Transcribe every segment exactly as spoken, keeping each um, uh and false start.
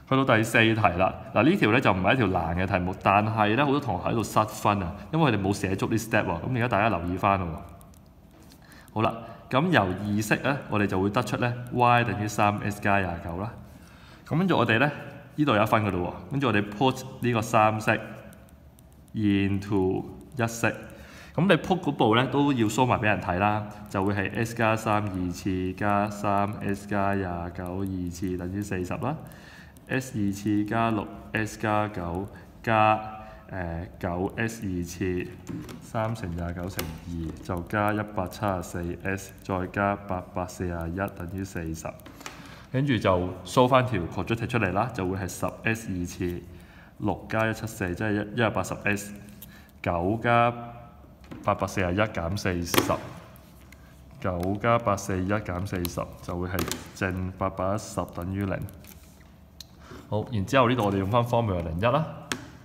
去到第四題啦，嗱呢條咧就唔係一條難嘅題目，但係咧好多同學喺度失分啊，因為佢哋冇寫足啲 step 喎。咁而家大家留意翻喎。好啦，咁由二式咧，我哋就會得出咧 y 等於三 s 加廿九啦。咁跟住我哋咧呢度有一分嘅咯喎，跟住我哋 put 呢個三式 into 一式。咁你 put 嗰步咧都要 show 埋俾人睇啦，就會係 s 加三二次加三 s 加廿九二次等於四十啦。S 二次加六 S 加九加誒九 S 二次，三乘廿九乘二就加一百七十四 S， 再加八百四十一等於四十。跟住就 show 翻條 quadratic 出嚟啦，就會係十 S 二次，六加一百七十四即係一一百八十 S， 九加八百四十一減四十，九加八百四十一減四十就會係正八百一十等於零。好，然之後呢度我哋用翻 formula 零一啦，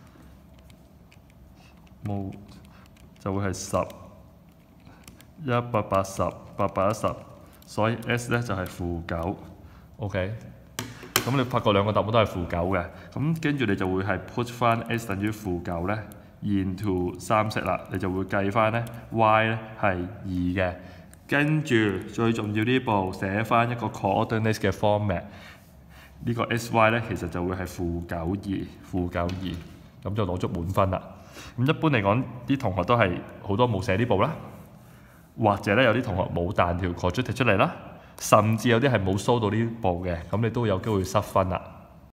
冇就會係十一百八十八百一十，所以 S 咧就係負九。OK， 咁你發覺兩個答案都係負九嘅，咁跟住你就會係 put 翻 S 等於負九咧 into 三式啦，你就會計翻咧 y 咧係二嘅，跟住最重要呢步寫翻一個 coordinate 嘅 format。呢個 sy 咧其實就會係負九二，負九二，咁就攞足滿分啦。咁一般嚟講，啲同學都係好多冇寫呢步啦，或者咧有啲同學冇彈條 quadratic 出嚟啦，甚至有啲係冇 show 到呢步嘅，咁你都有機會失分啦。